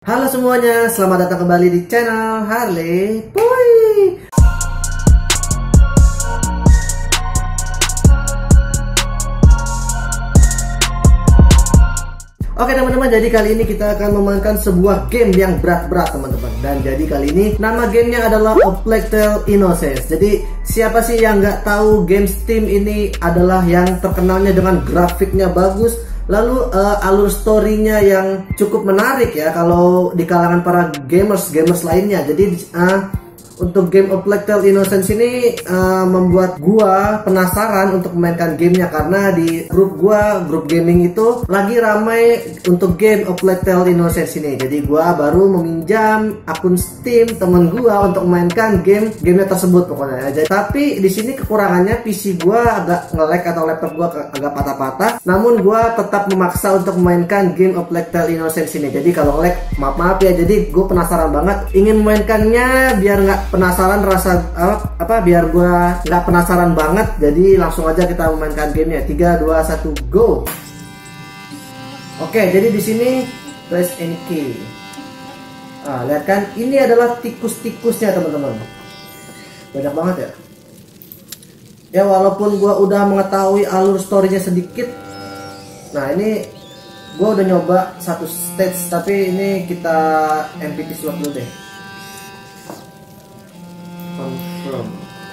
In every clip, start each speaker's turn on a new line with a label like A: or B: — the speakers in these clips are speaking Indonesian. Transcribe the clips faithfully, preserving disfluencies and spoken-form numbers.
A: Halo semuanya, selamat datang kembali di channel Harley Boy. Oke teman-teman, jadi kali ini kita akan memainkan sebuah game yang berat-berat teman-teman. Dan jadi kali ini nama gamenya adalah A Plague Tale Innocence. Jadi siapa sih yang nggak tahu game Steam ini adalah yang terkenalnya dengan grafiknya bagus, lalu uh, alur story-nya yang cukup menarik ya kalau di kalangan para gamers gamers lainnya. Jadi uh, untuk game A Plague Tale Innocence ini uh, membuat gua penasaran untuk memainkan gamenya, karena di grup gua, grup gaming itu lagi ramai untuk game A Plague Tale Innocence ini. Jadi gua baru meminjam akun Steam temen gua untuk memainkan game gamenya tersebut pokoknya. Jadi, tapi di sini kekurangannya P C gua agak nge-lag atau laptop gua agak patah-patah. Namun gua tetap memaksa untuk memainkan game A Plague Tale Innocence ini. Jadi kalau nge-lag maaf-maaf ya. Jadi gua penasaran banget ingin memainkannya biar nggak penasaran rasa apa, apa biar gua nggak penasaran banget. Jadi langsung aja kita memainkan gamenya. Tiga dua satu go. Oke, jadi di sini press any key. Ah, lihat kan, ini adalah tikus-tikusnya teman-teman. Banyak banget ya. Ya walaupun gua udah mengetahui alur storynya sedikit. Nah, ini gua udah nyoba satu stage, tapi ini kita M P T slot dulu deh. Confirm.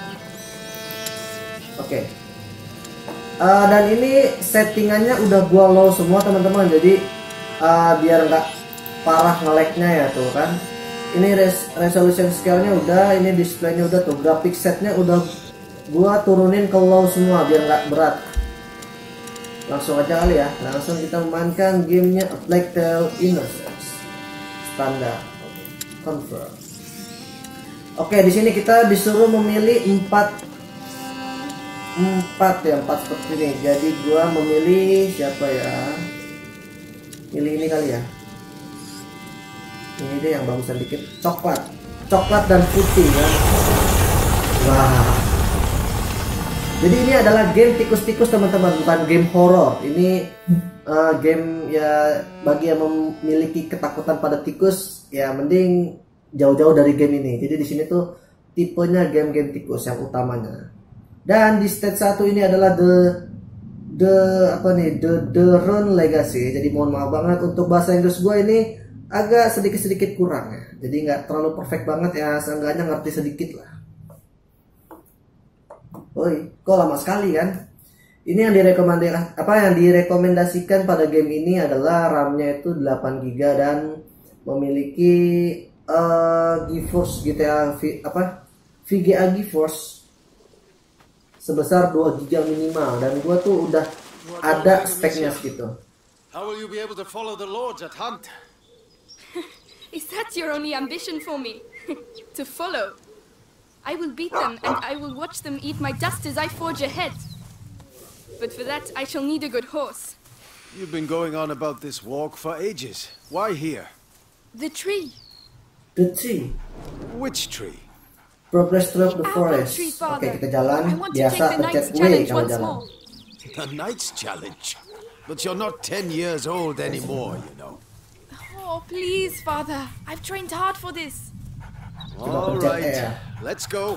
A: Oke. Okay. Uh, dan ini settingannya udah gua low semua teman-teman. Jadi uh, biar nggak parah nge-lag-nya ya tuh kan. Ini res resolution scale-nya udah, ini display-nya udah tuh, graphic set-nya udah gua turunin ke low semua biar nggak berat. Langsung aja kali ya. Langsung kita memainkan gamenya A Plague Tale Innocence. Standar. Confirm. Oke, di sini kita disuruh memilih empat empat ya, empat seperti ini. Jadi gua memilih siapa ya? Pilih ini kali ya. Ini deh yang bagusan dikit, coklat. Coklat dan putih ya. Wah. Jadi ini adalah game tikus-tikus teman-teman, bukan game horror. Ini uh, game ya bagi yang memiliki ketakutan pada tikus, ya mending jauh-jauh dari game ini. Jadi di sini tuh tipenya game-game tikus yang utamanya. Dan di stage satu ini adalah the the apa nih the the Rune Legacy. Jadi mohon maaf banget untuk bahasa Inggris gue ini agak sedikit-sedikit kurang ya. Jadi nggak terlalu perfect banget ya, seenggaknya ngerti sedikit lah. Oi, kok lama sekali kan? Ini yang direkomendasikan apa yang direkomendasikan pada game ini adalah RAM-nya itu delapan giga dan memiliki uh, GeForce G T A apa V G A GeForce sebesar dua giga minimal, dan gua tuh udah ada speknya segitu.
B: How will you be able to follow the lords at hunt?
C: Is that your only ambition for me? To follow? I will beat them and I will watch them eat my dust as I forge ahead. But for that I shall need a good horse.
B: You've been going on about this walk for ages. Why here?
C: The tree.
A: The tree.
B: Which tree?
A: Progress through the forest. Oke, kita jalan biasa pencet W kalau jalan.
B: The Knight's Challenge. But you're not ten years old anymore, you know.
C: Oh, please, Father. I've trained hard for this.
B: All right, let's go.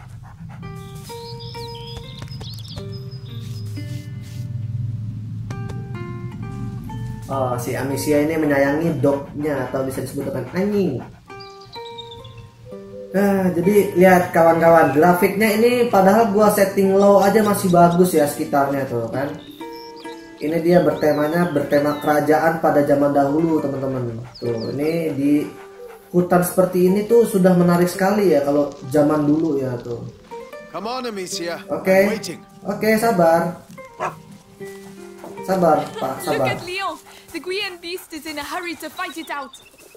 A: Oh, si Amicia ini menyayangi dognya atau bisa disebut dengan anjing. Nah, jadi lihat kawan-kawan, grafiknya ini padahal gua setting low aja masih bagus ya sekitarnya tuh kan. Ini dia bertemanya bertema kerajaan pada zaman dahulu teman-teman. Tuh, ini di hutan seperti ini tuh sudah menarik sekali ya kalau zaman dulu ya tuh.
B: Come on, Amicia.
A: Oke. Okay. Oke, okay, sabar. Sabar, Pak, sabar.
C: Look at Leon. The Guyenne beast is in a hurry to fight it out.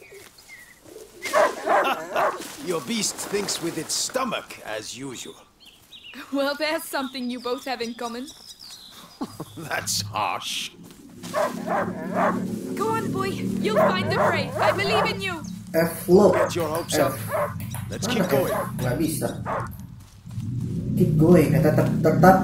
B: Your beast thinks with its stomach, as usual.
C: Well, there's something you both have in common.
B: That's harsh.
C: Go on, boy. You'll find the prey. I believe in you.
A: F look.
B: Get your hopes up. Let's keep going.
A: Nggak bisa. Keep going. Tetap tetap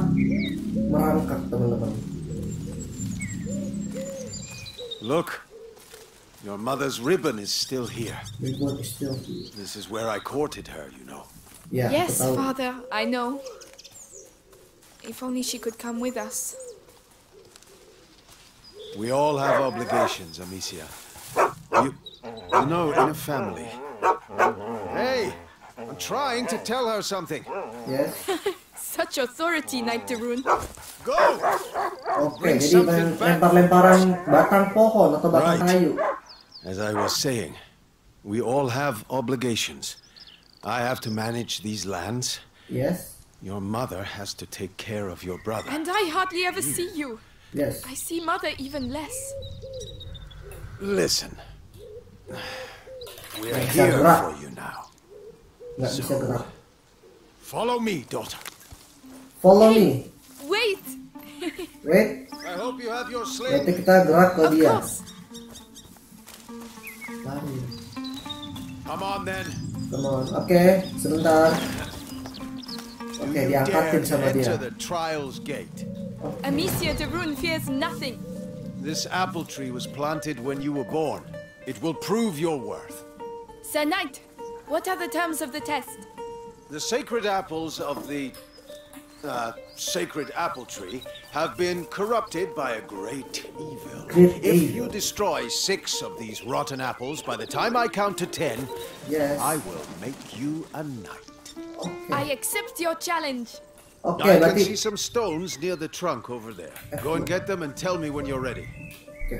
A: merangkak teman-teman.
B: Look. Your mother's ribbon is still here.
A: Ribbon is still here.
B: This is where I courted her, you know.
A: Yeah,
C: Yes,
A: aku tahu.
C: Father, I know. If only she could come with us.
B: We all have obligations, Amicia. You, you know, in a family. Hey, I'm trying to tell her something.
A: Yes.
C: Such authority, Knight de Rune.
B: Go!
A: Oke, jadi main lempar-lemparan batang pohon atau batang
B: Right.
A: kayu.
B: As I was saying, we all have obligations. I have to manage these lands.
A: Yes.
B: Your mother has to take care of your brother.
C: And I hardly ever see you.
A: Yes.
C: I see Mother even less.
B: Listen. We're
A: Nggak bisa
B: here
A: gerak.
B: for you now.
A: Nggak bisa gerak.
B: Follow me, daughter.
A: Follow me.
C: Wait!
A: Wait.
B: I hope you have your
A: Berarti
B: sling.
A: kita gerak ke
C: Of
A: dia.
C: course.
A: Lari.
B: Come on then.
A: Come on. Oke, sebentar. Oke,
B: You
A: diangkatin
B: dare to
A: sama dia.
B: enter the trials gate.
C: Amicia de Rune fears nothing.
B: This apple tree was planted when you were born. It will prove your worth.
C: Sir Knight, what are the terms of the test?
B: The sacred apples of the uh, sacred apple tree have been corrupted by a great evil.
A: Great
B: If
A: evil.
B: you destroy six of these rotten apples by the time I count to ten,
A: Yes.
B: I will make you a knight.
A: Oke.
C: I accept your challenge.
A: Oke,
B: I can
A: berarti.
B: see some stones near the trunk over there. Go and get them and tell me when you're ready.
A: Oke.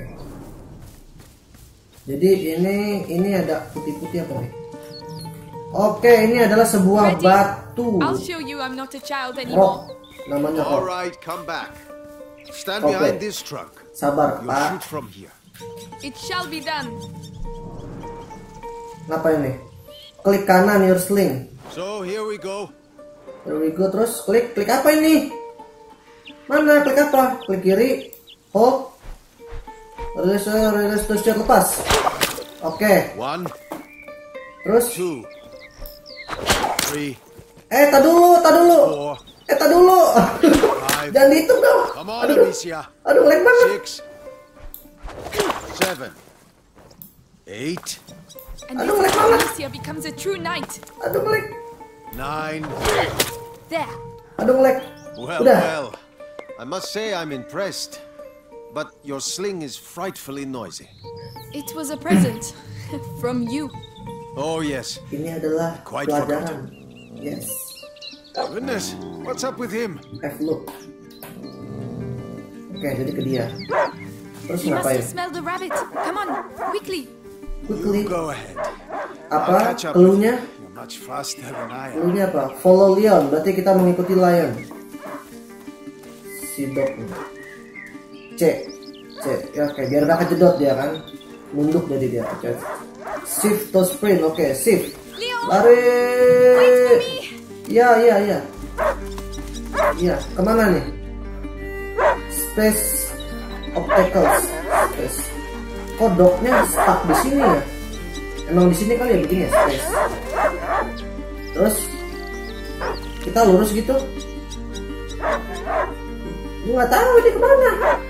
A: Jadi ini ini ada putih-putih apa nih? Oke, ini adalah sebuah
C: Ready?
A: batu.
C: I'll show you I'm not a child anymore.
A: Rock. Namanya
B: All
A: rock.
B: right, come back. Stand
A: Okay.
B: behind this trunk.
A: Sabar,
B: You'll
A: Pak.
B: shoot from here.
C: It shall be done.
A: Ngapain nih? Klik kanan your sling.
B: So here we go.
A: Here we go, terus klik klik apa ini? Mana klik apa? Klik kiri. Hold. Release, release, terus dia lepas. Oke.
B: One,
A: Terus.
B: two, three,
A: Eh, tak dulu, tak dulu.
B: four,
A: Eh, tak dulu.
B: five.
A: Jangan dihitung dong.
B: Come on,
A: Aduh,
B: Amicia.
A: aduh, lag banget.
B: Six, seven, eight,
C: And
A: Aduh,
C: this is
A: lag
C: how
A: banget.
C: Amicia becomes a true knight.
A: Aduh, lag.
B: nine.
C: There.
A: Aduh, lag.
B: Well,
A: Udah.
B: well. I must say I'm impressed. But your sling is frightfully noisy.
C: It was a present from you.
B: Oh, yes.
A: Ini adalah
B: Quite
A: pelajaran. Yes.
B: Goodness, what's up with him?
A: F look. Oke, jadi ke dia. Terus
C: You must
A: ngapain?
C: have smelled the rabbit. Come on, quickly.
A: Quickly.
B: Go ahead.
A: Apa?
B: I'll catch up.
A: Cluenya?
B: You're much faster than I am.
A: Cluenya apa? Follow Leon. Berarti kita mengikuti Lion. Si dog. C. C. Ya, oke, biar gak kejedot dia kan. Nunduk jadi dia. Oke. Shift to sprint. Oke, shift.
C: Leon,
A: Lari.
C: wait for me.
A: Iya, iya, iya. Iya, kemana nih? Space obstacles. Space. Kok dognya stuck di sini ya? Emang di sini kali ya begini ya, space. Terus kita lurus gitu. Gue nggak tahu ini kemana.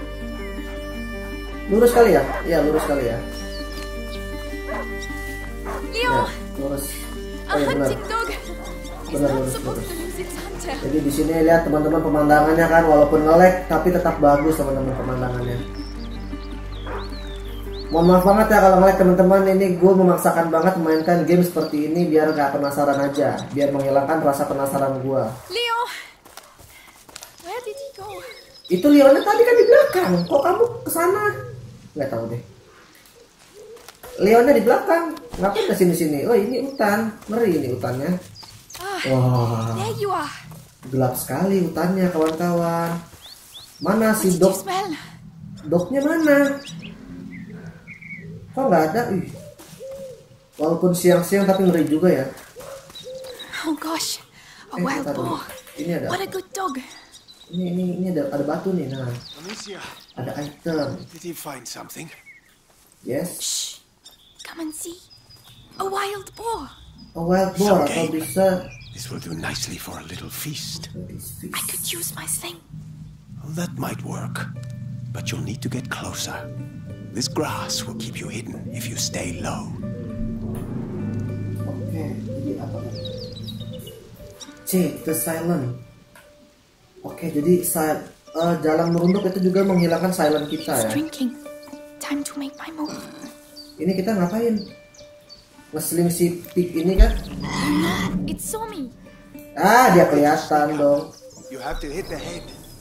A: Lurus kali ya? Iya, lurus kali ya. Ya,
C: Leon,
A: lurus.
C: a
A: Oh, ya, benar.
C: hunting dog is
A: Benar,
C: not
A: lurus,
C: supposed
A: lurus.
C: to lose its hunter.
A: Jadi di sini lihat teman-teman pemandangannya kan, walaupun nge-lag tapi tetap bagus teman-teman pemandangannya. Mohon maaf banget ya kalau nge-lag teman-teman, ini gue memaksakan banget memainkan game seperti ini biar gak penasaran aja, biar menghilangkan rasa penasaran gue.
C: Leon, where did he go?
A: Itu Leonnya tadi kan di belakang, kok kamu kesana? Nggak tahu deh. Leonnya di belakang, ngapain ke sini-sini? Oh ini hutan, ngeri ini hutannya.
C: Ah,
A: Wah,
C: there you are.
A: gelap sekali hutannya kawan-kawan. Mana
C: What
A: si
C: did you
A: dog?
C: smell?
A: Dognya mana? Kok nggak ada? Ih. Walaupun siang-siang tapi ngeri juga ya.
C: Oh gosh, a
A: Eh,
C: wild
A: bentar dulu.
C: boar.
A: Ini ada.
C: What a good dog.
A: Ini ini ini ada ada batu nih. Nah,
B: Amicia,
A: ada item.
B: did he find something?
A: Yes.
C: Shh, come and see. A wild boar.
A: A wild boar
B: Okay.
A: atau bisa.
B: This will do nicely for a little feast.
C: I could use my sling.
B: Well, that might work. But you'll need to get closer. This grass will keep you hidden if you stay low.
A: Oke, jadi apa kan? C, the silent. Oke, jadi sil uh, jalan merunduk itu juga menghilangkan silent kita ya.
C: Drinking. Time to make my move.
A: Ini kita ngapain? Ngeseling si pig ini kan?
C: It saw me.
A: Ah, dia kelihatan dong.
B: You have to hit the head.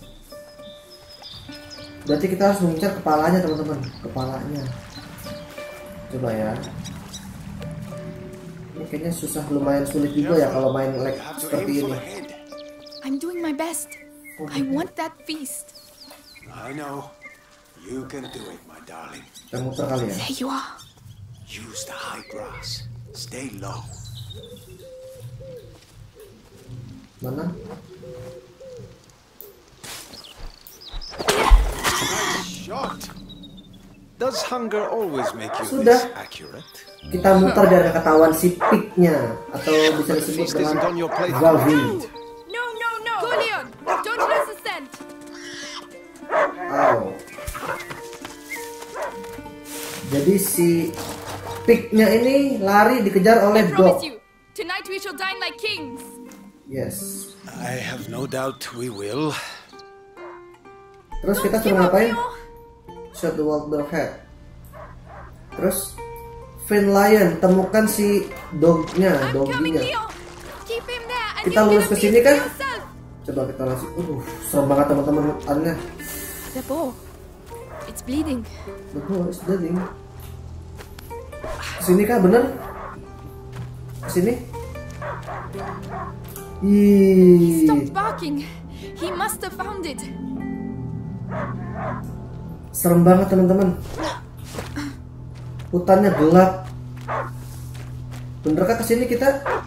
A: Berarti kita harus mengincar kepalanya teman-teman, kepalanya. Coba ya. Ini kayaknya susah, lumayan sulit juga ya kalau main lag seperti ini.
C: I'm doing my best. I want that feast.
B: I know. You can do it, my darling.
A: Kita muter kali ya.
C: There you are.
B: Use the high grass. Stay low.
A: Mana?
B: Shot. Does hunger always make you
A: Sudah.
B: this accurate?
A: Kita muter biar gak ketahuan si pignya, atau bisa disebut dengan Gavi.
C: No, no, no. Go, Leon. Don't lose the scent.
A: Oh. Jadi si pignya ini lari dikejar oleh
C: I
A: dog.
C: promise you. Tonight we shall dine like kings.
A: Yes.
B: I have no doubt we will.
A: Terus kita
C: Give
A: cuma
C: up,
A: ngapain?
C: Leon.
A: Shot the wild dog head. Terus Finn Lion, temukan si dognya,
C: I'm coming,
A: dogginya.
C: Leon. Keep him there and
A: Kita
C: you
A: lurus
C: get
A: ke
C: a
A: sini
C: feast
A: kan?
C: for yourself.
A: Coba kita langsung. Uh, serem banget teman-teman hutannya.
C: The bow. It's bleeding.
A: Betul, it's bleeding. Kesini kah bener? Kesini? Ih,
C: Stopped barking. He must have found it.
A: serem banget teman-teman. Hutannya gelap. Benerkah kesini kita?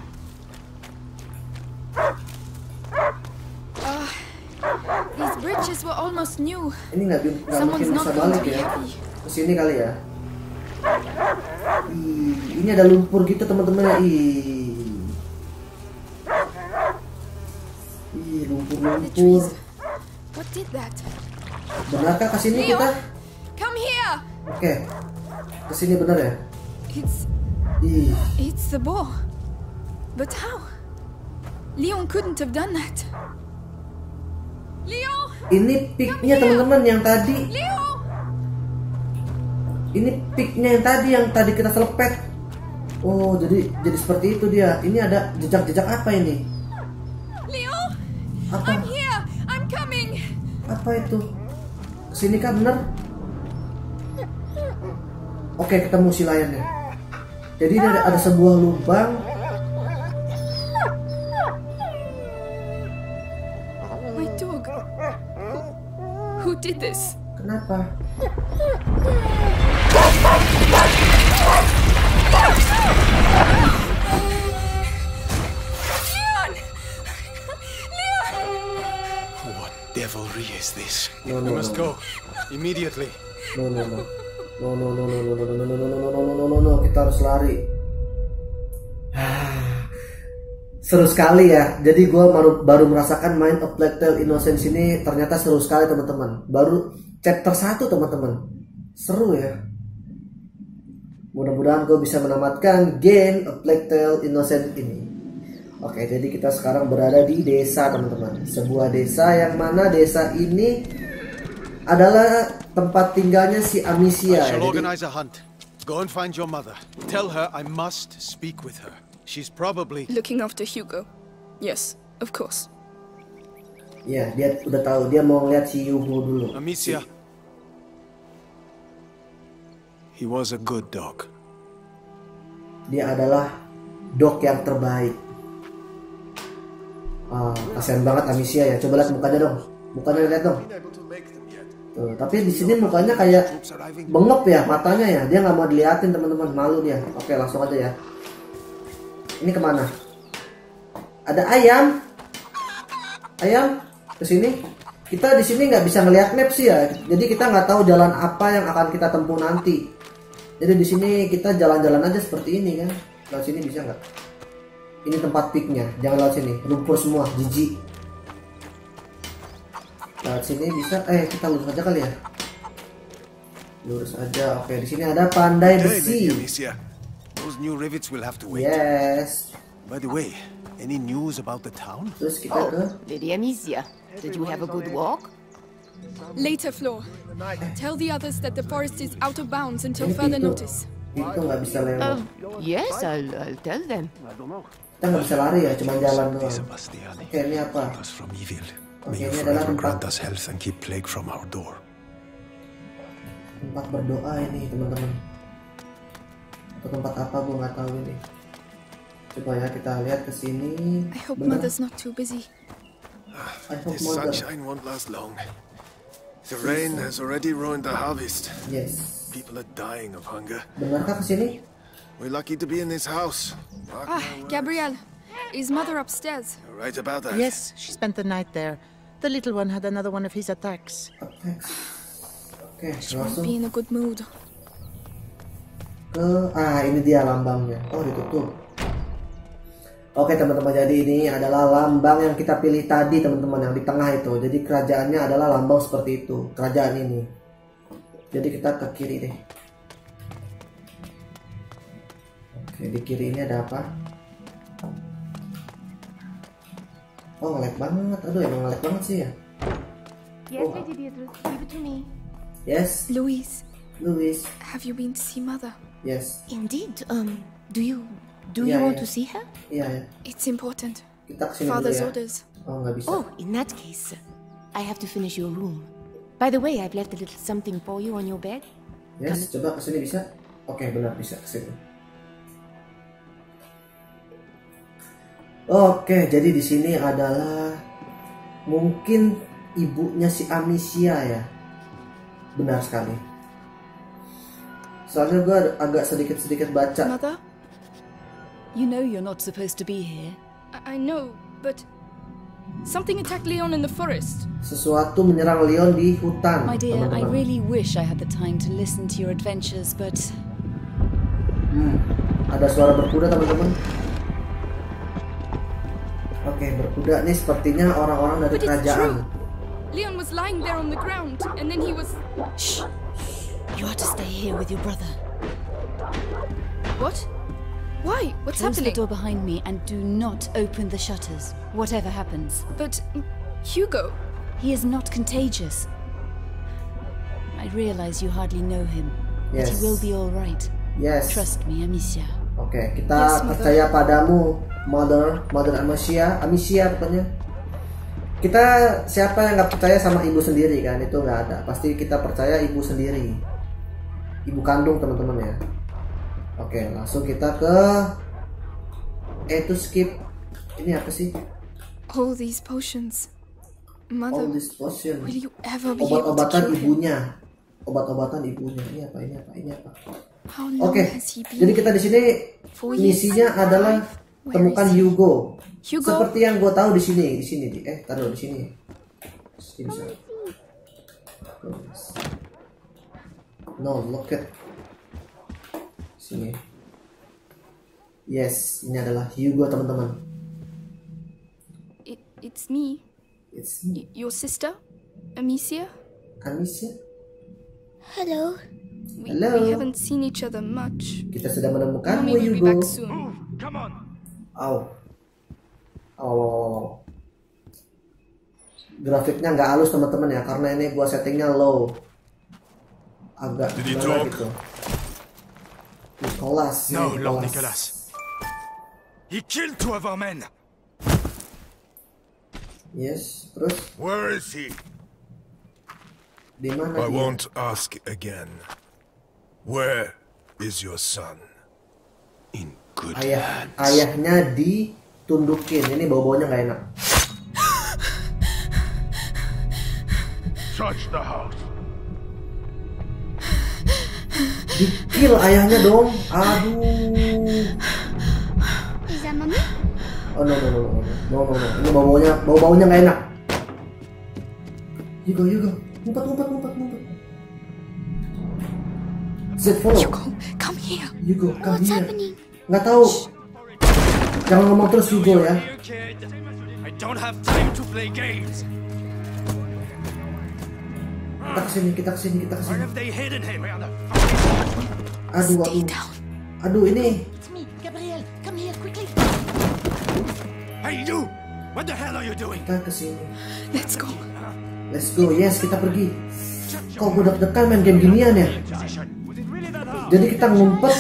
C: Uh, these bridges were almost new.
A: Ini nggak bi- nggak
C: Someone's
A: mungkin
C: not
A: bisa
C: going to
A: balik
C: be
A: ya.
C: happy.
A: Kesini kali ya. Ih, ini ada lumpur gitu teman-teman. Ih, ih
C: The
A: lumpur-lumpur.
C: trees. What did that?
A: Benarkah kesini
C: Leon,
A: kita?
C: come here.
A: Oke, kesini bener ya?
C: It's
A: Ih,
C: it's the bow. But how? Leon couldn't have done that. Leon,
A: ini pignya teman-teman yang tadi.
C: Leon.
A: Ini pignya yang tadi yang tadi kita selepet. Oh, jadi jadi seperti itu dia. Ini ada jejak-jejak apa ini?
C: Leon,
A: Apa?
C: I'm here. I'm coming.
A: Apa itu? Kesini kan bener? Oke, ketemu si layarnya. Jadi ini ada, ada sebuah lubang.
C: My dog. Who, who did this?
A: Kenapa?
C: Leon! Leon!
B: What devilry is this?
A: No, no,
B: we must
A: no.
B: go immediately.
A: No, no, no. No, no, no, no, no, no, no, no, no, no, no, no, no, no, no, kita harus lari. Seru sekali ya. Jadi gue baru, baru merasakan main A Plague Tale Innocence ini ternyata seru sekali teman-teman. Baru chapter satu teman-teman. Seru ya. Mudah-mudahan gue bisa menamatkan game A Plague Tale Innocence ini. Oke, jadi kita sekarang berada di desa teman-teman. Sebuah desa yang mana desa ini adalah tempat tinggalnya si Amicia.
B: I shall
A: Jadi,
B: organize a hunt. Go and find your mother. Tell her I must speak with her. She's probably...
C: Looking after Hugo. Yes, of course.
A: ya dia udah tahu, dia mau lihat si Yuhu dulu.
B: Amicia. He was a good dog.
A: Dia adalah dog yang terbaik. Ah, kasihan banget Amicia ya. Coba lihat mukanya dong. Mukanya lihat dong. Tuh, tapi di sini mukanya kayak bengep ya matanya ya. Dia nggak mau diliatin teman-teman, malu dia. Oke, langsung aja ya. Ini kemana? Ada ayam. Ayam kesini. Kita di sini nggak bisa ngelihat map sih ya. Jadi kita nggak tahu jalan apa yang akan kita tempuh nanti. Jadi di sini kita jalan-jalan aja seperti ini kan. Lewat sini bisa nggak? Ini tempat piknya. Jangan lewat sini. Lumpur semua. Jijik. Lewat sini bisa. Eh kita lurus aja kali ya. Lurus aja. Oke, di sini ada pandai
B: Okay,
A: besi.
B: Lady Amicia. Those new rivets will have to wait.
A: Yes.
B: By the way, any news about the town?
A: Terus kita
D: Oh,
A: ke
D: Lady Amicia, did you have a good walk?
C: Later, Floor. Tell the others that the forest is out of bounds until
A: ini
C: further
A: pintu.
C: notice.
A: Pintu nggak bisa lewat.
D: Um, yes, I'll, I'll tell them.
A: Kita nggak bisa lari ya, cuma jalan doang.
B: Sebastiani.
A: Oke, ini apa?
B: Keep us from evil.
A: Oke,
B: May you
A: ini adalah
B: forever
A: tempat
B: grant us health and keep plague from our door.
A: tempat berdoa ini, teman-teman. Atau tempat apa gue nggak tahu ini. Coba ya kita lihat ke sini.
C: I hope
A: Benar.
C: Mother's not too busy.
A: I hope
B: This
A: mother.
B: sunshine won't last long. The rain has already ruined the harvest.
A: Yes.
B: People are dying of hunger.
A: Benarkah ke sini?
B: We're lucky to be in this house. Mark
C: Ah,
B: my words.
C: Gabrielle. Is Mother upstairs?
B: You're right about that.
E: Yes, she spent the night there. The little one had another one of his attacks.
A: Oke. Oke,
C: She won't
A: langsung
C: be in a good mood.
A: ke ah ini dia lambangnya. Oh, ditutup. Oke teman-teman, jadi ini adalah lambang yang kita pilih tadi teman-teman, yang di tengah itu. Jadi kerajaannya adalah lambang seperti itu, kerajaan ini. Jadi kita ke kiri deh. Oke, di kiri ini ada apa? Oh, ngelag banget. Aduh, emang ngelag banget sih ya.
D: Yes,
A: Oh.
D: Lady Beatrice, give it to me.
A: Yes,
C: Louise,
A: Louis.
C: have you been to see Mother?
A: Yes.
D: Indeed. Um, do you do
A: Yeah,
D: you want
A: yeah.
D: to see her?
A: Iya ya.
C: It's important.
A: Kita kesini dulu
C: Father's
A: ya.
C: orders.
A: Oh, nggak bisa.
D: Oh, in that case, I have to finish your room. By the way, I've left a little something for you on your bed.
A: Yes, coba kesini bisa. Oke, benar bisa kesini. Oke, jadi di sini adalah mungkin ibunya si Amicia ya. Benar sekali. Soalnya gue agak sedikit-sedikit baca.
C: Mother?
F: You know you're not supposed to be here.
C: I, I know, but something attacked Leon in the forest.
A: Sesuatu menyerang Leon di hutan.
F: My dear, I
A: teman-teman.
F: really wish I had the time to listen to your adventures, but
A: Hmm, ada suara berkuda teman-teman. Oke, berkuda nih sepertinya orang-orang dari
C: But it's
A: kerajaan.
C: true. Leon was lying there on the ground, and then he was...
F: shh. You are to stay here with your brother.
C: What? Why? What's
F: Close the
C: happening?
F: door behind me and do not open the shutters, whatever happens.
C: But... mm, Hugo...
F: He is not contagious. I realize you hardly know him, but
A: Yes.
F: he will be all right.
A: Yes.
F: Trust me, Amicia.
A: Oke, kita
C: Yes, Mother.
A: percaya padamu, Mother, Mother Amicia, Amicia pokoknya. Kita siapa yang nggak percaya sama ibu sendiri kan? Itu nggak ada. Pasti kita percaya ibu sendiri, ibu kandung teman-teman ya. Oke, langsung kita ke E to skip. Ini apa sih?
C: All these potions. Mother,
A: All this potion.
C: will you ever be able to
A: Obat-obatan
C: cure him?
A: ibunya. Obat-obatan ibunya. Ini apa? Ini apa? Ini apa?
C: How long
A: Oke,
C: has he been?
A: jadi kita di sini
C: Four years.
A: misinya adalah
C: Where
A: temukan
C: is he?
A: Hugo.
C: Hugo?
A: Seperti yang gue tahu di sini, di sini, di eh, taruh di sini. Sini bisa. No, look at sini. Yes, ini adalah Hugo teman-teman.
C: It, it's me,
A: It's me,
C: y- your sister, Amicia.
A: Amicia.
C: Hello. We,
A: Hello.
C: we haven't seen each other much.
A: Kita sudah menemukanmu
C: Mommy will be
A: Hugo.
C: back soon.
A: Aw. Oh. Grafiknya nggak halus teman-teman ya, karena ini gua settingnya low. Agak
B: Did he
A: gimana
B: talk?
A: gitu. Nicholas. ini
G: No, Lord Nicholas. He killed two of our men.
A: Yes, terus
G: Where is he?
A: di mana dia?
G: I won't ask again. Where is your son?
B: In good
A: Ayah,
B: hands.
A: ayahnya ditundukin. Ini bau-baunya nggak enak.
G: Search the house.
A: Di-kill ayahnya dong. Aduh.
C: Is that mommy?
A: Oh no no no no no no no. Ini bau-baunya bau-baunya nggak enak. Hugo Hugo, ngumpet ngumpet ngumpet ngumpet. Z follow.
C: Hugo, come here.
A: Hugo, come
C: What's
A: here.
C: happening?
A: Nggak tahu. Jangan ngomong terus Hugo ya.
G: You kid. I don't have time to play games.
A: Kita kesini, kita kesini, kita kesini.
G: Where have they hidden him?
A: Aduh, aduh. Aduh, ini.
E: It's me, Gabriel. Come here quickly.
G: Hey, you! What the hell are you doing?
A: Kita kesini.
C: Let's go.
A: Let's go, yes, kita pergi. Kok gue deg-degan main game ginian ya? Jadi kita ngumpet.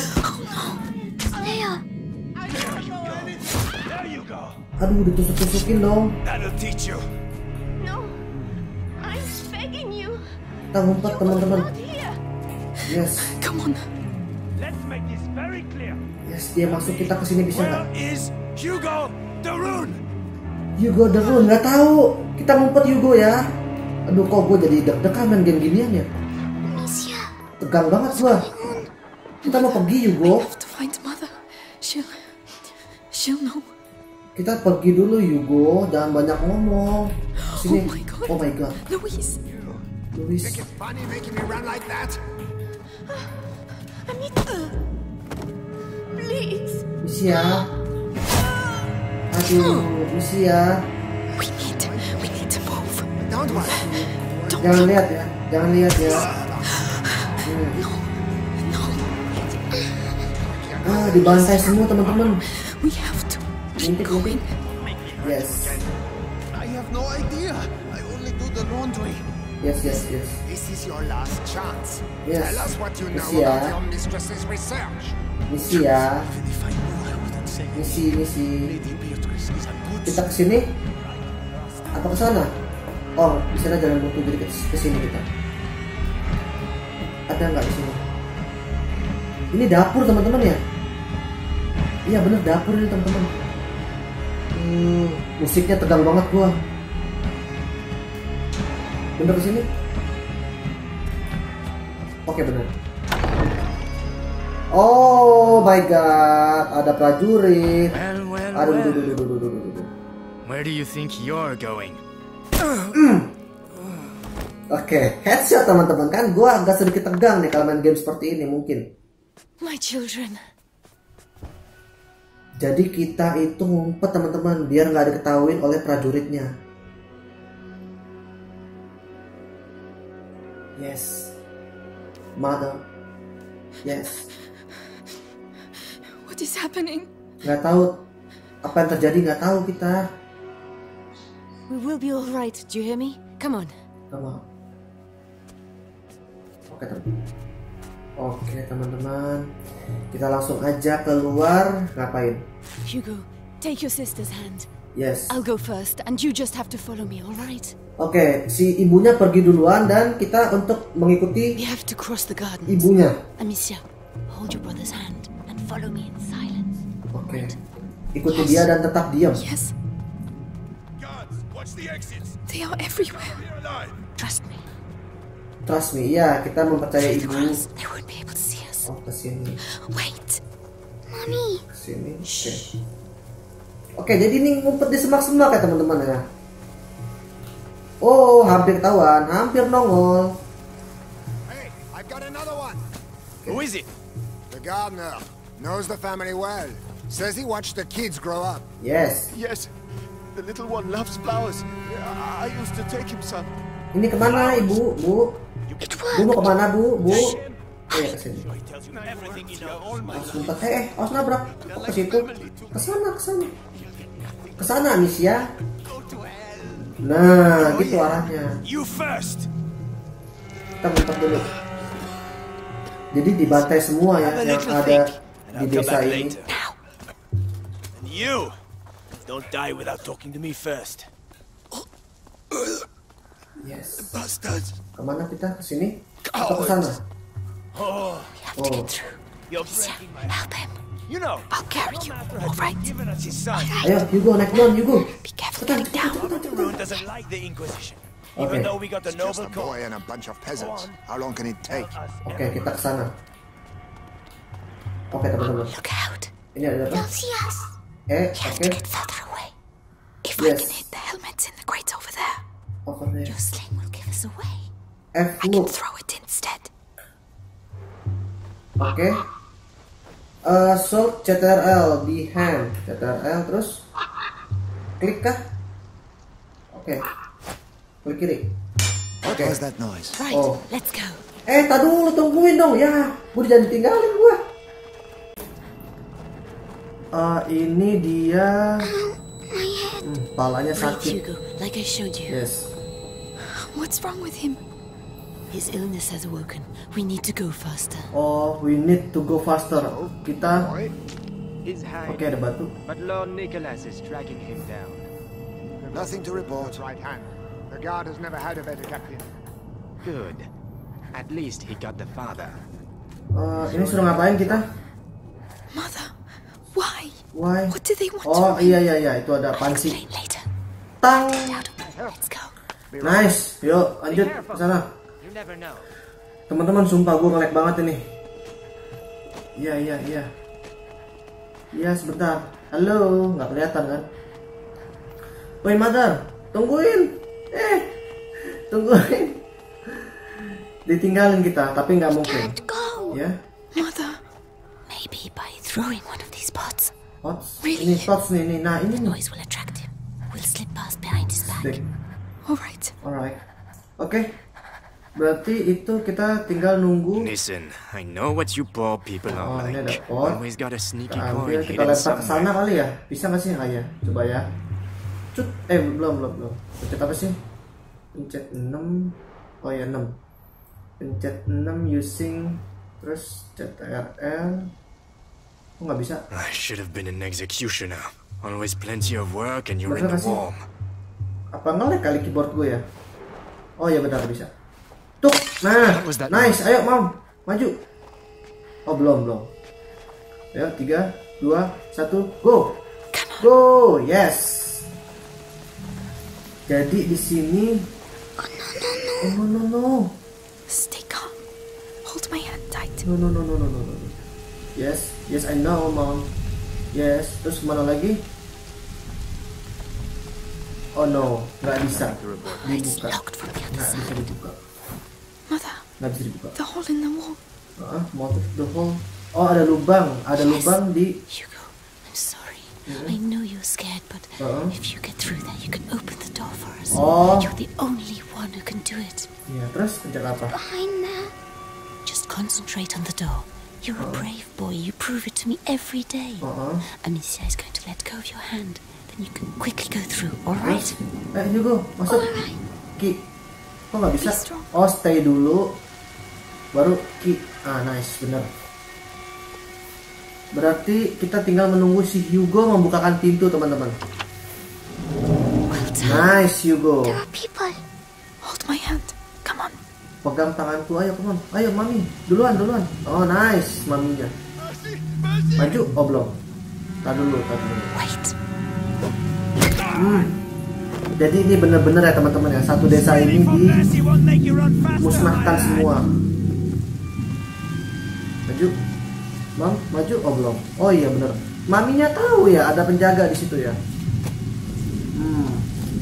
A: Aduh, ditusuk-tusukin dong.
G: That'll teach you.
C: No, I'm begging you.
A: Kita ngumpet, teman-teman. Yes,
C: Come on.
G: Let's make this very clear.
A: yes, dia masuk, kita kesini bisa nggak?
G: Where is Hugo de Rune?
A: Hugo the Rune, nggak tahu. Kita ngumpet Hugo ya. Aduh, kok gue jadi deg-degan main game ginian ya? Tegang banget gua. Kita mau pergi Hugo.
C: I have to find mother. She'll, she'll know.
A: Kita pergi dulu Hugo, jangan banyak ngomong. Sini.
C: Oh my God.
A: Oh my god.
C: Louise.
A: Louis.
G: Funny making me run like that?
C: Anita. Please.
A: Misia. Aduh, Misia.
C: We need, we need to move.
G: Don't worry.
A: Jangan lihat ya, jangan lihat ya. Hmm. Ah, dibantai semua teman-teman.
C: We have to keep
A: Ngintip,
C: going.
A: ngintip. Yes,
B: I have no idea. I only do the laundry.
A: yes, yes, yes.
H: This is your last chance.
A: Yes.
H: Tell us what you know
A: Misia.
H: about your mistress's research.
A: Misi ya,
B: If I knew, I wouldn't say it.
A: misi, misi.
B: Lady Beatrice is a good
A: Kita kesini? Atau ke sana? Oh, di sana jalan buntu, jadi ke kesini kita. Ada nggak di sini? Ini dapur teman-teman ya? Iya bener dapur ini teman-teman. Hmm, musiknya tegang banget gua. Bener kesini? Oke bener. Oh my god, ada prajurit.
I: Well, well,
A: Aduh,
I: well.
A: aduh, aduh, aduh, aduh, aduh, aduh.
I: Where do you think you're going?
A: Oke, headshot teman-teman kan. Gua agak sedikit tegang nih kalau main game seperti ini mungkin.
F: My children.
A: Jadi kita itu ngumpet teman-teman biar nggak diketahuin oleh prajuritnya. Yes, mother. Yes.
C: What is happening?
A: Nggak tahu apa yang terjadi, nggak tahu kita.
F: We will be all right. Do you hear me? Come on.
A: Come on. Oke teman. Oke teman-teman, kita langsung aja keluar. Ngapain?
F: Hugo, take your sister's hand.
A: Yes.
F: I'll go first, and you just have to follow me, all right?
A: Oke, si ibunya pergi duluan dan kita untuk mengikuti
F: We have to cross the garden.
A: ibunya.
F: Amicia, hold your brother's hand and follow me in silence.
A: Oke, ikuti dia dan tetap diam.
C: Yes,
G: Guards, watch the exits.
C: they are everywhere.
G: We're alive.
F: Trust me.
A: Trust me, ya kita mempercayai
F: Through the
A: ibu.
F: grass, they won't be able to see us.
A: Oh kesini,
C: Wait. Mommy.
A: kesini. Oke. Oke, jadi ini ngumpet di semak-semak ya teman-teman ya. Oh, hampir ketahuan, hampir nongol.
H: Hey, I've got another one.
G: Who is it?
H: The gardener knows the family well. Says he watched the kids grow up.
A: Yes.
B: Yes, the little one loves flowers. I I used to take him some.
A: Ini kemana ibu? Bu? Bu mau kemana bu? Bu? Oh ya kesini.
G: Everything you know.
A: Awas ngumpet. Eh, eh, awas nabrak. Kok ke situ? Kesana, kesana. Kesana, Amicia. Nah, gitu arahnya.
G: You first.
A: Kita ngumpet dulu. Jadi dibantai semua ya yang ada di desa ini.
G: And you, don't die without talking to me first.
A: Yes.
B: Bastards.
A: Kemana kita? Kesini? Atau ke sana?
G: Oh,
A: Oh.
G: you're breaking my
F: Help him.
G: You know,
F: I'll carry you. All right.
G: given us his son.
A: Ayo, Hugo naik duluan, Hugo.
F: Be careful
A: Cepetan,
F: getting down.
A: cepetan,
G: The
A: cepetan.
G: Rune doesn't like the Inquisition.
A: Okay.
G: Even though we got the
H: It's just
G: noble
H: a
G: cause.
H: boy and a bunch of peasants. How long can it take?
A: Oke, kita ke sana. Oke, teman-teman.
F: Look out.
A: Ini ada apa?
C: See us.
A: Eh,
F: You have
A: oke.
F: to get further away. If I
A: Yes.
F: can hit the helmets in the crates over there,
A: Over there.
F: your sling will give us away.
A: F
F: I can
A: look.
F: throw it instead.
A: Oke. Uh, so C T R L di hand. C T R L terus klik kah? Oke. Klik kiri. Oke.
B: How's that noise?
D: Right,
A: Oh.
D: let's go.
A: Eh, tadi dulu tungguin dong ya. Gue jangan tinggalin gue. Uh, ini dia. Hmm, palanya
D: Breathe,
A: sakit.
D: Hugo, like I showed you.
A: Yes.
C: What's wrong with him?
D: His illness has awoken. We need to go faster.
A: Oh, we need to go faster. Kita.
J: His hand,
A: Oke, ada batu.
J: but Lord Nicholas is tracking him down.
H: Nothing to report. Right hand. The guard has never had a better captain.
J: Good. At least he got the father.
A: Uh, ini suruh ngapain kita?
C: Mother, why?
A: Why?
C: What do they want
A: Oh
C: from me?
A: iya iya iya, itu ada panci.
D: Explain later.
A: Tang.
D: Let's go.
A: Nice. Yuk, lanjut ke sana.
J: You never know.
A: Teman-teman, sumpah gue nge-lag banget ini. Iya iya iya. Iya sebentar. Halo, nggak kelihatan kan? Woi mother, tungguin. Eh, tungguin. Ditinggalin kita, tapi nggak mungkin.
D: Go.
A: Ya,
C: Mother,
D: Maybe by throwing one of these pots,
A: pots.
C: Really?
A: Ini pots nih, nih. Nah ini nih.
D: noise will attract him. We'll slip past behind his back.
A: Stick.
C: all right.
A: Alright. Oke. Berarti itu kita tinggal nunggu.
I: Listen, I know what you poor people
A: Oh,
I: are
A: ini ada
I: like.
A: pot.
I: Always got a sneaky
A: Kita
I: coin
A: ambil, kita
I: hidden
A: lempar ke sana
I: somewhere.
A: kali ya. Bisa nggak sih ayah? Coba ya. Cut. Eh belum belum belum. Pencet apa sih? Pencet enam. Oh ya enam. Pencet enam using terus C T R L. Kok nggak bisa?
I: I should have been an executioner. Always plenty of work and you're in
A: Bener
I: the
A: nggak sih?
I: warm.
A: Apa ngelag kali keyboard gue ya? Oh ya benar bisa. Tuh, nah,
I: What was that
A: nice. Ayo mam, maju. Oh belum belum. Ayo tiga, dua, satu, go. Go, yes. Jadi di sini. Oh no no no.
C: Stay calm. Hold my hand tight.
A: No no no no no no no. Yes, yes I know mom. Yes, terus kemana lagi? Oh no, nggak bisa dibuka. Nggak bisa dibuka.
C: Mother,
A: Nggak bisa dibuka.
C: the hole in the wall.
A: Ah, motif the hole. Oh ada lubang, ada lubang di.
D: Hugo, I'm sorry. I know you're scared, but
A: Uh-huh.
D: if you get through there, you can open the door for us.
A: Oh.
D: You're the only one who can do it.
A: Iya, terus pencet apa?
D: Behind there. Just concentrate on the door. You're a brave boy. You prove it to me every day.
A: Uh-huh.
D: Amicia is going to let go of your hand. Then you can quickly go through, all right?
A: Eh Hugo, masuk. Ki, kok nggak bisa? Oh stay dulu, baru Ki. Ah nice, bener. Berarti kita tinggal menunggu si Hugo membukakan pintu teman-teman. Nice Hugo.
C: There are people. Hold my hand. Come on.
A: Pegang tanganku, ayo come on. Ayo mami, duluan duluan. Oh nice, maminya. Maju, oh belum. Tar dulu, tar dulu.
D: Wait.
A: Hmm. Jadi ini bener-bener ya teman-teman ya, satu desa ini dimusnahkan semua. Maju, bang, maju, oh belum. Oh iya bener. Maminya tahu ya ada penjaga di situ ya. Hmm.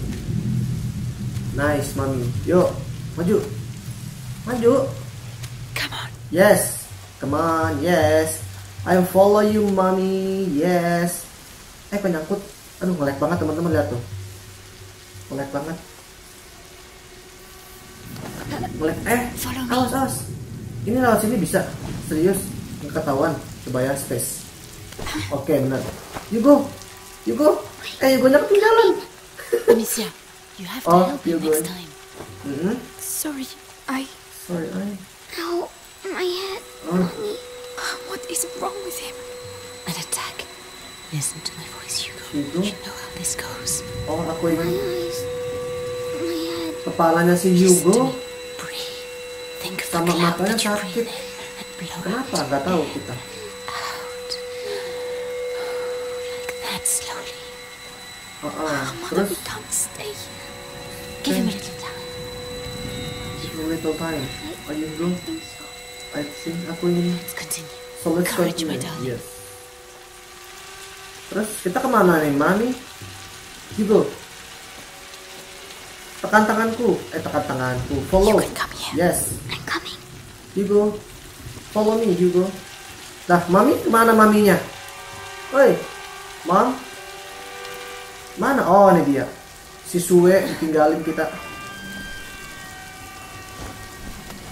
A: Nice mami, yuk maju, maju.
C: Come on.
A: Yes, come on, yes. I follow you, mommy. Yes. Eh, penyangkut. Aduh, ngelag banget teman-teman, lihat tuh. Ngelag banget. Ngelag. Eh, awas, awas. Ini lewat sini bisa. Serius, nggak ketahuan. Coba ya, space. Oke, benar. You go, you go. Eh, you go-nya ketinggalan.
D: Amicia, you have to
A: Oh,
D: help
A: you
D: him next
A: going.
D: time.
A: Mm-hmm.
C: Sorry, I.
A: Sorry, I.
C: Ow, my head.
A: Oh.
C: What is wrong with him?
D: An attack. Listen to my voice, Hugo.
A: Hugo?
D: You know how this goes.
A: Oh, aku ini.
C: Eyes. My head.
A: Kepalanya si Hugo
D: Breathe. Think of the
A: sama
D: cloud
A: matanya
D: that you
A: sakit.
D: breathe in and blow
A: Kenapa?
D: out.
A: Gak tahu kita.
D: Out. Like that slowly.
A: Uh -uh.
C: Mother,
A: Terus
C: we can't stay here.
D: Give him a little time.
A: a little time. Are you go? I think aku ingin.
D: Let's continue.
A: So let's
D: Courage,
A: continue.
D: my darling.
A: Yes. Terus kita kemana nih, mami? Hugo. Tekan tanganku. Eh, tekan tanganku. Follow.
C: You can come here.
A: Yes.
C: I'm coming.
A: Hugo. Follow me, Hugo. Nah, mami kemana maminya? Woi, mam. Mana? Oh, ini dia. Si Sue ditinggalin kita.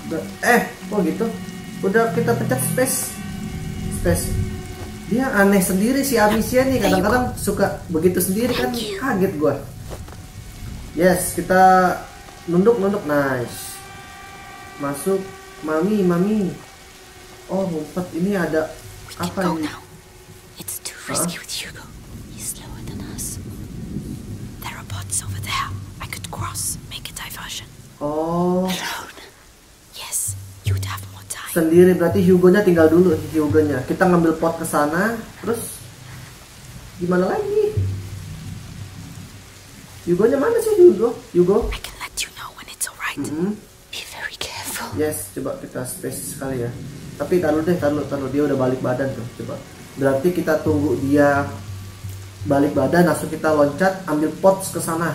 A: Eh, kok gitu? Udah kita pencet space. Space. Dia aneh sendiri si Amicia nih, kadang-kadang suka begitu sendiri kan, kaget gua. Yes, kita nunduk-nunduk, nice. Masuk, mami, mami. Oh, ngumpet. Ini ada apa ini?
D: It's too risky with Hugo. He's slower than us. There are bots over there. I could cross, make a diversion.
A: Oh.
D: Alone. Yes, you'd have more time.
A: Sendiri berarti Hugo-nya tinggal dulu, Hugo-nya. Kita ngambil pot ke sana, terus gimana lagi? Hugo-nya mana sih Hugo? Hugo?
D: I can let you know when it's alright.
A: Mm-hmm.
D: Be very careful.
A: Yes, coba kita space sekali ya. Tapi taruh deh, taruh, taruh. Dia udah balik badan tuh, coba. Berarti kita tunggu dia balik badan, langsung kita loncat, ambil pot ke sana.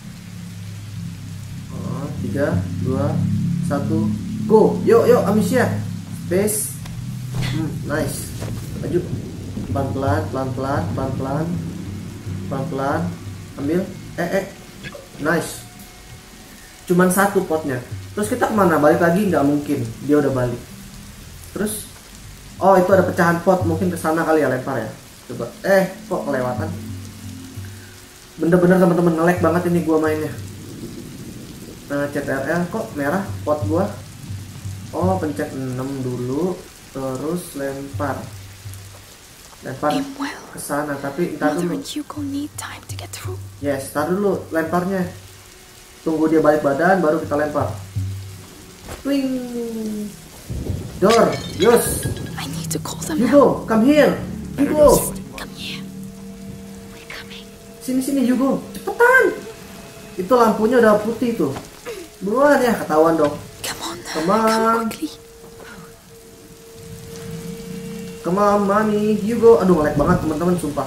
A: Oh, tiga, dua, satu, go. Yuk, yuk, Amicia. Space. Hmm, nice. Maju. Pelan-pelan, pelan-pelan, pelan-pelan, pelan-pelan. Ambil. Eh, eh. Nice. Cuman satu potnya. Terus kita kemana? Balik lagi? Nggak mungkin. Dia udah balik. Terus, oh itu ada pecahan pot, mungkin ke sana kali ya, lempar ya. Coba, eh kok kelewatan. Bener-bener teman-teman nge-lag banget ini gua mainnya. Nah, C T R L kok merah pot gua. Oh, pencet enam dulu, terus lempar. Lempar ke sana, tapi entar dulu. Yes, entar dulu lemparnya. Tunggu dia balik badan, baru kita lempar. Twing. Door, Yus.
D: I need to call them
A: Hugo, come here. Hugo.
D: Come here. We're coming.
A: Sini sini Hugo, cepetan. Itu lampunya udah putih tuh. Buruan ya, ketahuan dong.
D: Come on.
A: Come on. Come on, mami. Hugo, aduh ngelag banget teman-teman, sumpah.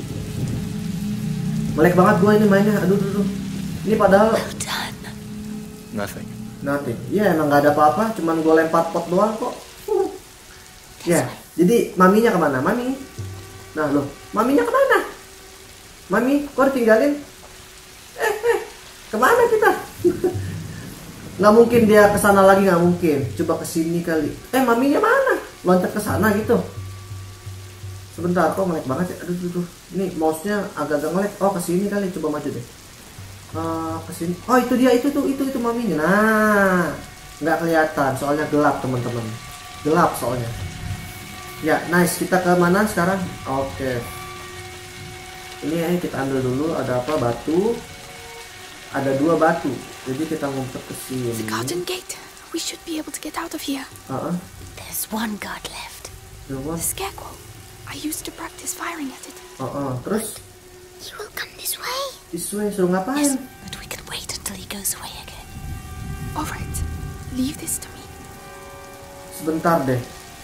A: Ngelag banget gue ini mainnya. Aduh, aduh, aduh. Ini padahal
I: Nothing.
A: Nothing. Iya, emang gak ada apa-apa, cuman gue lempar pot doang kok. Ya, yeah. Jadi maminya kemana? Mami? Nah loh, maminya kemana? Mami, kok ditinggalin? Eh, eh, kemana kita? Nggak mungkin dia kesana lagi, nggak mungkin. Coba kesini kali. Eh, maminya mana? Loncat ke sana gitu. Sebentar, kok ngelag banget ya? Aduh, aduh, aduh. Ini mouse-nya agak-agak ngelag. Oh, kesini kali. Coba maju deh. Uh, kesini. Oh, itu dia, itu tuh, itu itu maminya. Nah, nggak kelihatan, soalnya gelap teman-teman. Gelap soalnya. Ya, nice. Kita ke mana sekarang? Oke. Okay. Ini kita ambil dulu. Ada apa? Batu. Ada dua batu. Jadi kita ngumpet ke sini.
D: The garden gate. We should be able to get out of here.
A: Uh-uh.
D: There's one guard left.
A: The what?
D: The scarecrow. I used to practice firing at it.
A: Uh-uh. Terus?
D: He will come this way.
A: This way. Suruh ngapain?
D: Yes, but we can wait until he goes away again.
C: All right. Leave this to me.
A: Sebentar deh.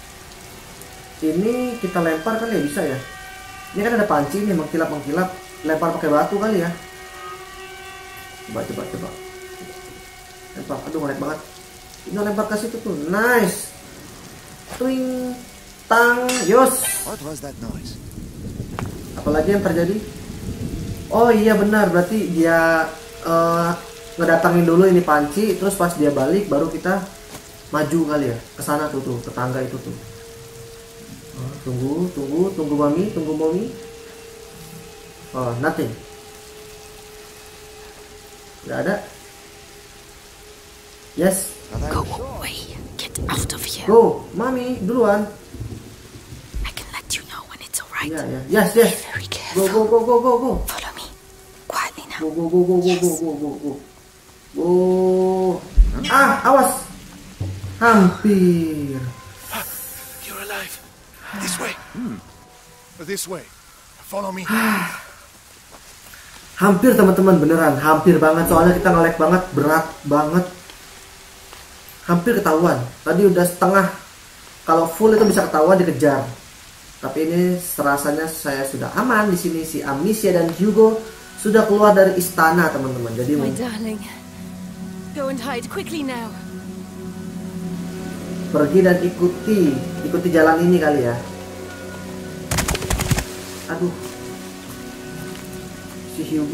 A: Ini kita lempar kali ya, bisa ya? Ini kan ada panci nih, mengkilap-mengkilap. Lempar pakai batu kali ya? Coba, coba, coba. Lempar, aduh ngelag banget. Ini lempar ke situ tuh, nice. Twing, tang, yos.
H: What was that noise?
A: Apalagi yang terjadi? Oh iya benar, berarti dia uh, ngedatangin dulu ini panci, terus pas dia balik baru kita maju kali ya, ke sana tuh tuh, ke tangga itu tuh. Oh, tunggu, tunggu, tunggu mami, tunggu mami. Oh, nothing. Gak ada. Yes.
D: Go away. Get out of here.
A: Go, mami, duluan.
D: I can let you know when it's alright.
A: Ya, ya, yes, yes.
D: Be very careful.
A: Go, go, go, go, go, go.
D: Follow me. Quietly now.
A: Go, go, go, go, go,
D: Yes.
A: go, go, go, go. Go. Ah, awas. Hampir.
G: You're alive. This way. Hmm. This way. Follow me.
A: Hampir teman-teman, beneran hampir banget, soalnya kita nge-lag banget, berat banget. Hampir ketahuan. Tadi udah setengah. Kalau full itu bisa ketahuan, dikejar. Tapi ini serasanya saya sudah aman di sini. Si Amicia dan Hugo sudah keluar dari istana, teman-teman. Jadi
F: My darling, go and hide quickly now.
A: pergi dan ikuti, ikuti jalan ini kali ya. Aduh, si Hugo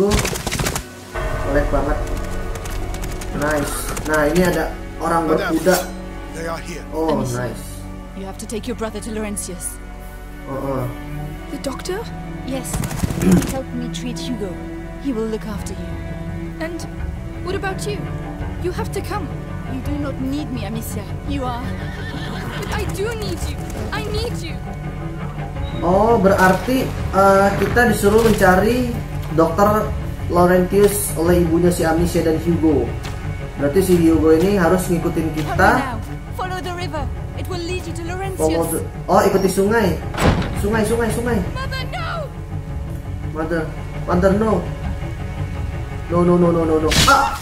A: nge-lag banget. Nice. Nah ini ada orang berkuda.
G: They are here.
A: Oh,
F: Amicia,
A: nice.
F: you have to take your brother to Laurentius.
A: Uh-uh.
C: The doctor?
F: Yes. Help me treat Hugo. He will look after you.
C: And what about you? You have to come.
F: You do not need me, Amicia. You are...
C: But I do need you. I need you.
A: Oh, berarti uh, kita disuruh mencari dokter Laurentius oleh ibunya si Amicia dan Hugo. Berarti si Hugo ini harus ngikutin kita.
F: Follow the river. It will lead you to Laurentius.
A: Oh, ikuti sungai. Sungai, sungai, sungai.
C: Mother, no.
A: Mother, mother, no. No, no, no, no, no, no. Ah!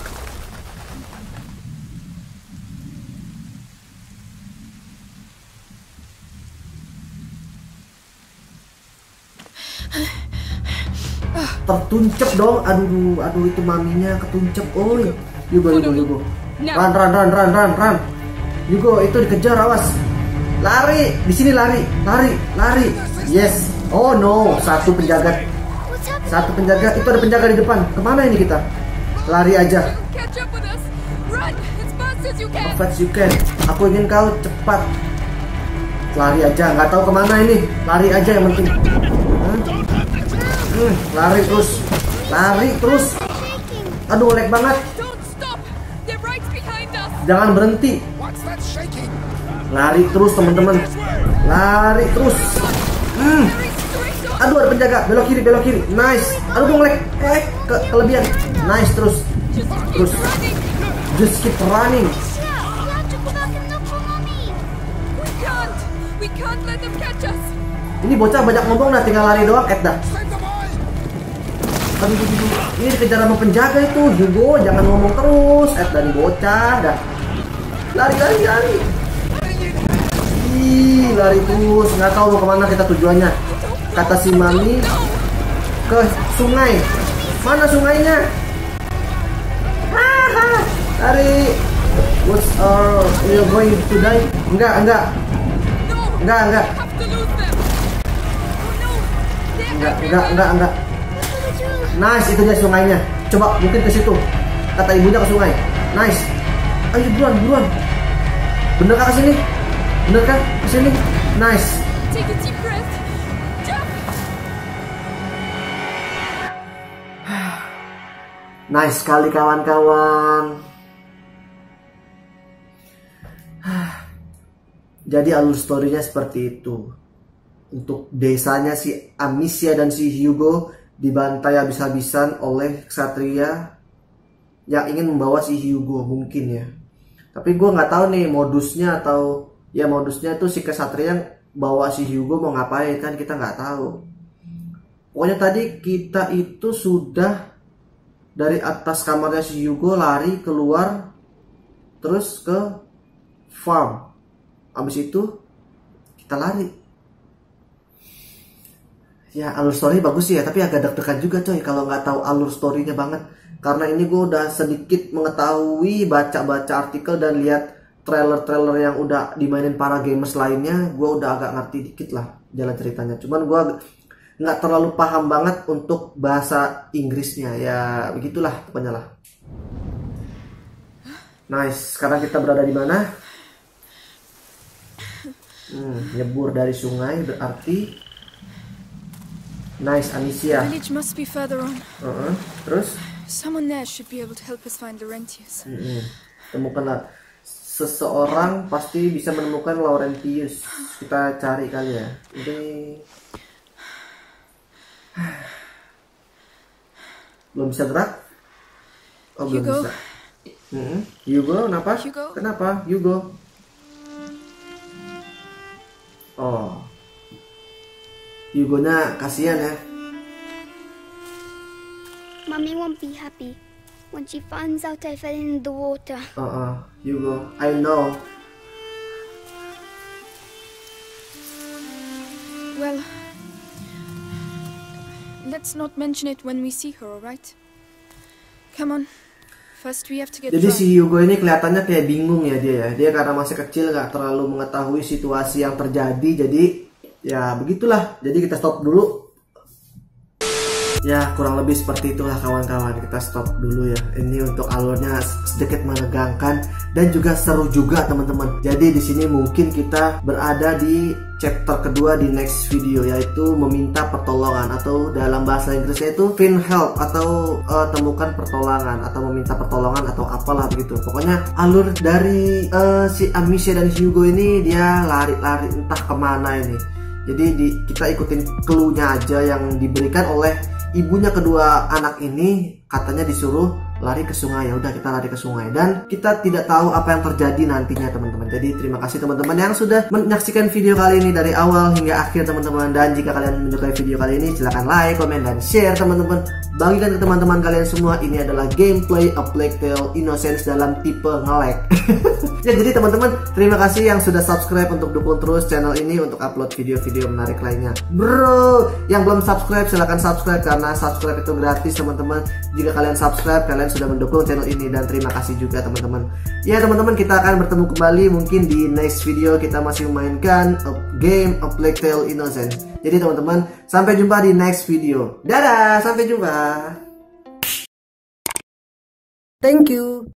A: Tertuncep dong, aduh, aduh itu maminya ketuncep, oi. Hugo, Hugo, Hugo. Run, run, run, run, run, run. Hugo itu dikejar, awas. Lari, di sini lari, lari, lari. Yes. Oh no, satu penjaga, satu penjaga. Itu ada penjaga di depan. Kemana ini kita? Lari aja. As fast you can. Aku ingin kau cepat. Lari aja, nggak tahu kemana ini. Lari aja yang penting. Hmm, lari terus, lari terus. Aduh, lag banget. Jangan berhenti. Lari terus teman-teman. Lari terus. Hmm. Aduh, ada penjaga. Belok kiri, belok kiri. Nice. Aduh, gue nge-lag. Eh, ke kelebihan. Nice terus. Terus. Just keep running. Ini bocah banyak ngomong, nah tinggal lari doang. Eh dah. Aduh, aduh, aduh. Ini dikejar sama penjaga itu. Hugo, jangan ngomong terus. Eh, dari bocah dah. Lari, lari, lari. Ih, lari terus. Nggak tahu mau kemana kita tujuannya. Kata si mami ke sungai. Mana sungainya? Haha. Lari. What's our you're going to die? Enggak, enggak. Enggak, enggak. Enggak, enggak, enggak, enggak. Nice, itu dia sungainya. Coba mungkin ke situ. Kata ibunya ke sungai. Nice. Ayo buruan, buruan. Bener kah ke sini? Bener kan? Ke sini. Nice. Nice sekali kawan-kawan. Jadi alur story-nya seperti itu. Untuk desanya si Amicia dan si Hugo dibantai habis-habisan oleh ksatria yang ingin membawa si Hugo mungkin ya. Tapi gue nggak tahu nih modusnya, atau ya modusnya tuh si ksatria bawa si Hugo mau ngapain, kan kita nggak tahu. Pokoknya tadi kita itu sudah dari atas kamarnya si Hugo lari keluar terus ke farm. Habis itu kita lari. Ya alur story bagus sih ya, tapi agak deg-degan juga coy kalau nggak tahu alur storynya banget. Karena ini gue udah sedikit mengetahui, baca-baca artikel dan lihat trailer-trailer yang udah dimainin para gamers lainnya. Gue udah agak ngerti dikit lah jalan ceritanya. Cuman gue nggak terlalu paham banget untuk bahasa Inggrisnya. Ya begitulah pokoknya lah. Nice, sekarang kita berada di mana? Hmm, nyebur dari sungai berarti. Nice, Amicia.
C: The village must be further on.
A: Uh-uh. Terus?
C: Someone there should be able to help us find Laurentius.
A: Mm-hmm. Temukanlah. Seseorang pasti bisa menemukan Laurentius. Kita cari kali ya. Ini. Belum bisa gerak? Oh, belum
C: Hugo.
A: bisa. Mm-hmm. Hugo, kenapa?
C: Hugo.
A: Kenapa? Hugo. Oh. Hugo-nya kasihan ya.
K: Mommy won't be happy when she finds out I fell in the water.
A: Uh-uh, Hugo, I know.
C: Well, let's not mention it when we see her, alright? Come on. First we have to get
A: Jadi
C: dry.
A: si Hugo ini kelihatannya kayak bingung ya dia ya. Dia karena masih kecil gak terlalu mengetahui situasi yang terjadi. Jadi ya begitulah. Jadi kita stop dulu. Ya kurang lebih seperti itulah kawan-kawan. Kita stop dulu ya. Ini untuk alurnya sedikit menegangkan dan juga seru juga teman-teman. Jadi di sini mungkin kita berada di chapter kedua di next video, yaitu meminta pertolongan, atau dalam bahasa Inggrisnya itu find help, atau uh, temukan pertolongan, atau meminta pertolongan, atau apalah begitu. Pokoknya alur dari uh, si Amicia dan Hugo ini dia lari-lari entah kemana ini. Jadi di, kita ikutin clue-nya aja yang diberikan oleh ibunya kedua anak ini. Katanya disuruh lari ke sungai. Ya udah, kita lari ke sungai dan kita tidak tahu apa yang terjadi nantinya teman-teman. Jadi terima kasih teman-teman yang sudah menyaksikan video kali ini dari awal hingga akhir teman-teman. Dan jika kalian menyukai video kali ini, silahkan like, komen, dan share teman-teman. Bagikan ke teman-teman kalian semua. Ini adalah gameplay A Plague Tale Innocence dalam tipe nge-lag. Ya jadi teman-teman, terima kasih yang sudah subscribe untuk dukung terus channel ini untuk upload video-video menarik lainnya. Bro, yang belum subscribe silahkan subscribe, karena subscribe itu gratis teman-teman. Jika kalian subscribe, kalian sudah mendukung channel ini, dan terima kasih juga teman-teman. Ya teman-teman, kita akan bertemu kembali mungkin di next video. Kita masih memainkan a game A Plague Tale Innocence. Jadi teman-teman, sampai jumpa di next video. Dadah, sampai jumpa. Thank you.